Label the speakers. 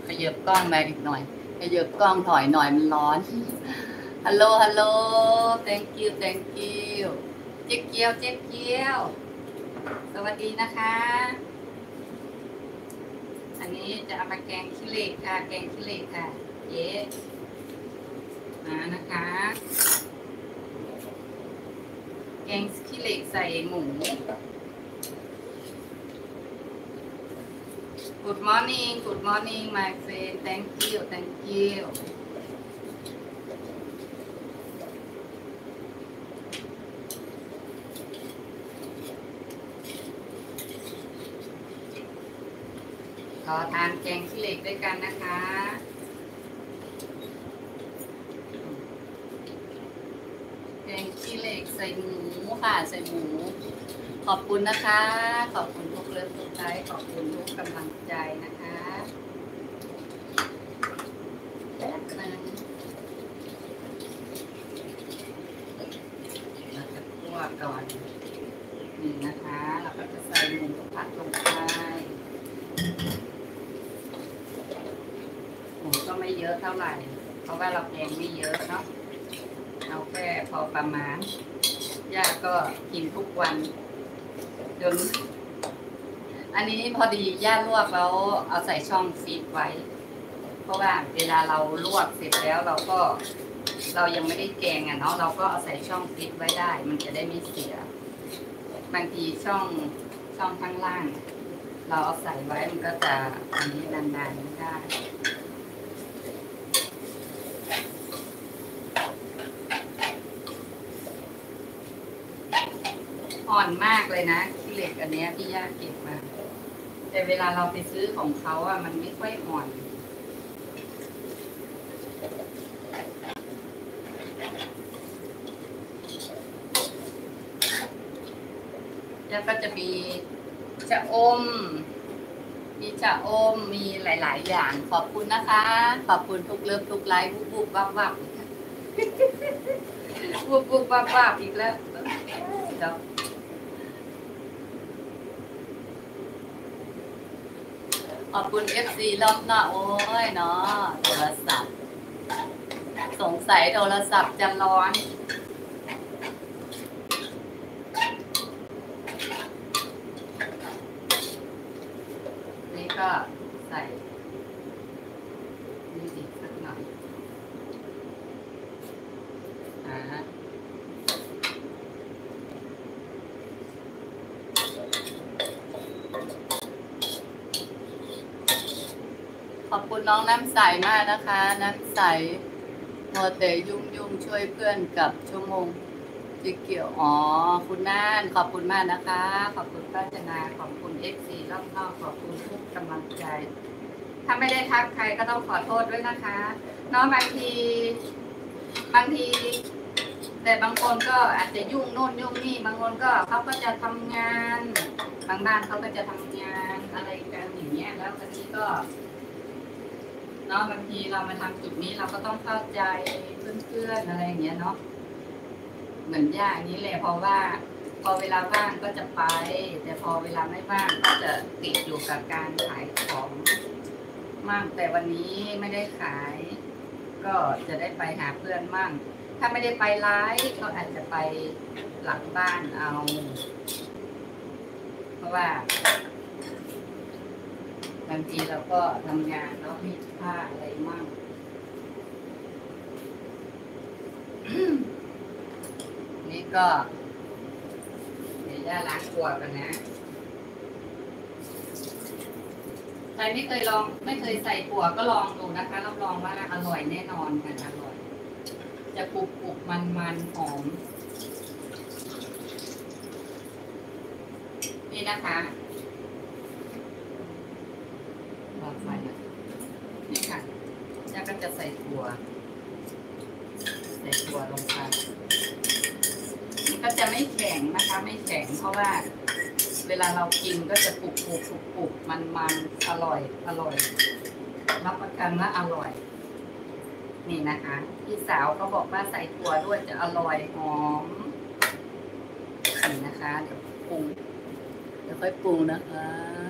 Speaker 1: ขยับกล้องมาอีกหน่อยขยับกล้องถอยหน่อยมันร้อนฮัลโหลฮัลโหล thank you thank you เจ๊เกียวเจ๊เกียวสวัสดีนะคะอันนี้จะเอามาแกงขี้เหล็กค่ะแกงขี้เหล็กค่ะเจ๊มานะคะแกงขี้เหล็กใส่หมู Good morning Good morning my friend thank you thank you ขอทานแกงขี้เหล็กด้วยกันนะคะแกงขี้เหล็กใส่หมูค่ะใส่หมูขอบคุณนะคะขอบคุณทุกเรื่องทุกใจขอบคุณทุกกำลังใจนะคะแป๊บนึงเราจะคั่วก่อนนี่นะคะเราก็จะใส่หมูผัดลงไปหมูก็ไม่เยอะเท่าไหร่เพราะว่าเราแกงไม่เยอะเนาะเอาแค่พอประมาณย่าก็กินทุกวันจนอันนี้พอดีย่าลวกแล้วเอาใส่ช่องฟรีซไว้เพราะว่าเวลาเราลวกเสร็จแล้วเรายังไม่ได้แกงอ่ะเนาะเราก็เอาใส่ช่องฟรีซไว้ได้มันจะได้ไม่เสียบางทีช่องข้างล่างเราเอาใส่ไว้มันก็จะอันนี้นานๆไม่ได้อ่อนมากเลยนะขี้เหล็กอันนี้พี่ย่าเก็บมาแต่เวลาเราไปซื้อของเขาอะมันไม่ค่อยอ่อนแล้วก็จะมีชะอมมีหลายๆอย่างขอบคุณนะคะขอบคุณทุกเลิฟทุกไลค์วุบวับวับวุบวับวับอีกแล้วขอบคุณ FC รอบหน้าโอ้ยเนาะโทรศัพท์สงสัยโทรศัพท์จะร้อนนี่ก็ใส่นี่อีกสักหน่อยขอบคุณน้องน้ำใสมากนะคะน้ำใสโมเตยุ่งช่วยเพื่อนกับชั่วโมงจิเกี่ยวอ๋อคุณน่านขอบคุณมากนะคะขอบคุณป้าจนาขอบคุณ FC รอบนอกขอบคุณทุกกำลังใจถ้าไม่ได้ทักใครก็ต้องขอโทษด้วยนะคะเนาะบางทีแต่บางคนก็อาจจะยุ่งโน่นยุ่งนี่บางคนก็เขาก็จะทำงานบางบ้านเขาก็จะทำงานอะไรกันอย่างเงี้ยแล้วบางทีก็เนาะบางทีเรามาทำจุดนี้เราก็ต้องเข้าใจเพื่อนๆอะไรอย่างเงี้ยเนาะเหมือนย่าอย่างนี้แหละเพราะว่าพอเวลาว่างก็จะไปแต่พอเวลาไม่ว่างก็จะติดอยู่กับการขายของมั่งแต่วันนี้ไม่ได้ขายก็จะได้ไปหาเพื่อนมั่งถ้าไม่ได้ไปไลฟ์ก็อาจจะไปหลังบ้านเอาเพราะว่าบางทีเราก็ทำงานแล้วมีผ้าอะไรมั่งนี่ก็เดี๋ยวย่าล้างครัวกันนะใครไม่เคยใส่ถั่วก็ลองดูนะคะรับรองว่าอร่อยแน่นอนค่ะอร่อยจะกรุบมันหอมนี่นะคะหลอดไฟนี่ค่ะย่าก็จะใส่ถั่วลงไปมันก็จะไม่แข็งนะคะไม่แข็งเพราะว่าเวลาเรากินก็จะกรุบมันอร่อยรับประกันว่าอร่อยนี่นะคะพี่สาวก็บอกว่าใส่ถั่วด้วยจะอร่อยหอมนี่นะคะเดี๋ยวค่อยปรุงนะคะ